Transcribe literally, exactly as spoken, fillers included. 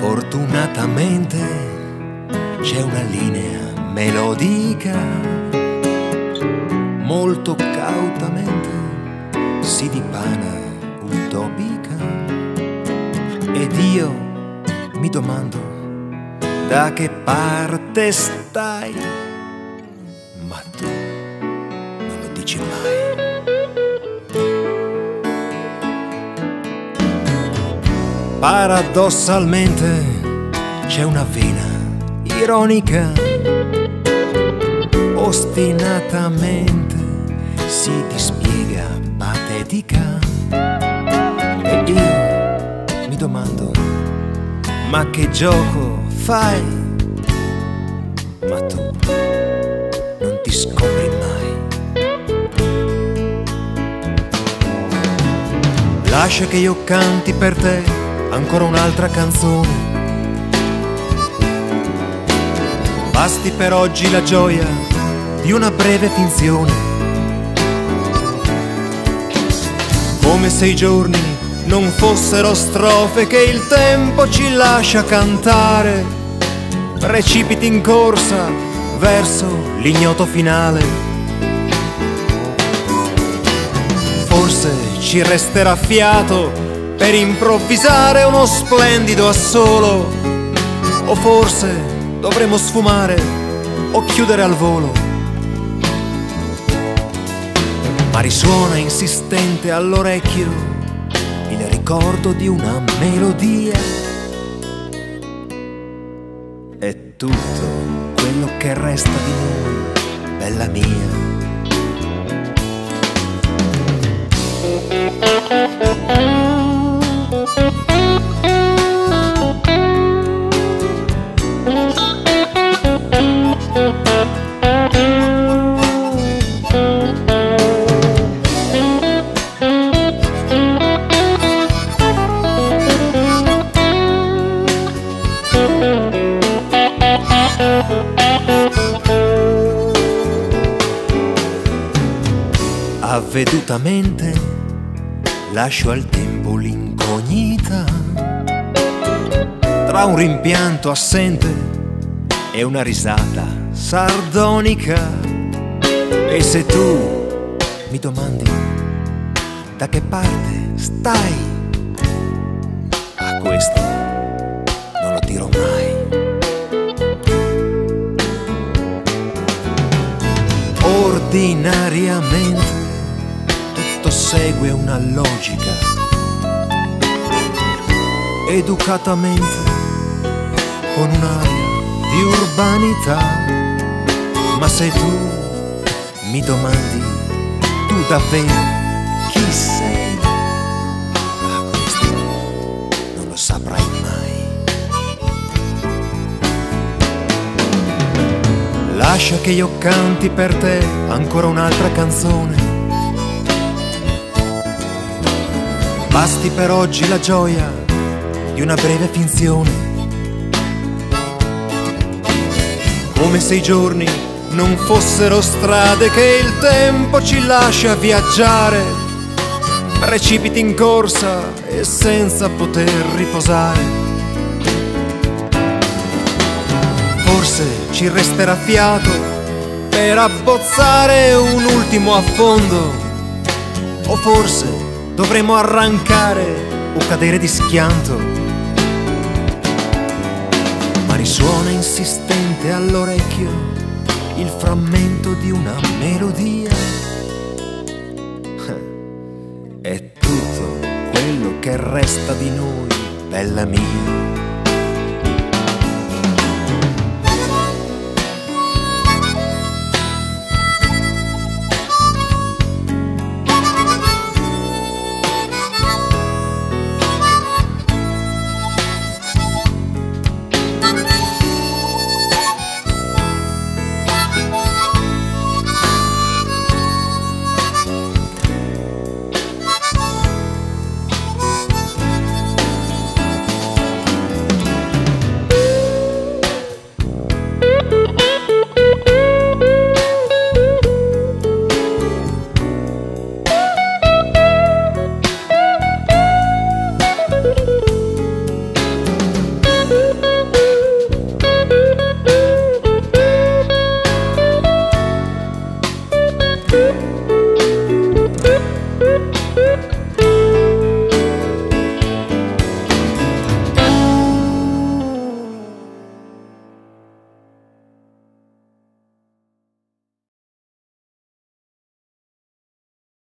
Fortunatamente c'è una linea melodica, molto cautamente si dipana utopica, ed io mi domando da che parte stai, ma tu non lo dici mai. Paradossalmente c'è una vena ironica, ostinatamente si dispiega patetica, e io mi domando ma che gioco fai, ma tu non ti scopri mai. Lascia che io canti per te ancora un'altra canzone, basti per oggi la gioia di una breve finzione, come se i giorni non fossero strofe che il tempo ci lascia cantare, precipiti in corsa verso l'ignoto finale. Forse ci resterà fiato per improvvisare uno splendido assolo, o forse dovremo sfumare o chiudere al volo. Ma risuona insistente all'orecchio il ricordo di una melodia, è tutto quello che resta di noi, bella mia. Avvedutamente lascio al tempo l'incognita tra un rimpianto assente e una risata sardonica, e se tu mi domandi da che parte stai, a questo non lo dirò mai. Ordinariamente segue una logica, educatamente con un'aria di urbanità, ma se tu mi domandi tu davvero chi sei, a questo non lo saprai mai. Lascia che io canti per te ancora un'altra canzone, basti per oggi la gioia di una breve finzione, come se i giorni non fossero strade che il tempo ci lascia viaggiare, precipiti in corsa e senza poter riposare. Forse ci resterà fiato per abbozzare un ultimo affondo, o forse dovremo arrancare o cadere di schianto, ma risuona insistente all'orecchio il frammento di una melodia, è tutto quello che resta di noi, bella mia.